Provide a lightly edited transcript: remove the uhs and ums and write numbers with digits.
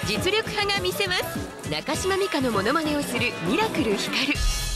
実力派が見せます。中島美嘉のモノマネをするミラクルひかる。